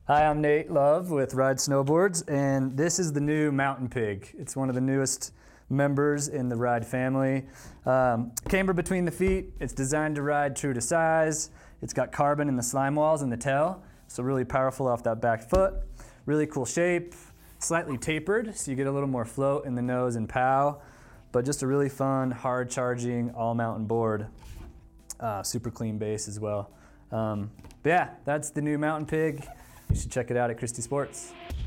Hi, I'm Nate Love with Ride Snowboards, and this is the new Mountain Pig. It's one of the newest members in the Ride family. Camber between the feet. It's designed to ride true to size. It's got carbon in the slime walls and the tail, so really powerful off that back foot. Really cool shape, slightly tapered, so you get a little more float in the nose and pow, but just a really fun, hard charging, all mountain board. Super clean base as well. But yeah, that's the new Mountain Pig. You should check it out at Christy Sports.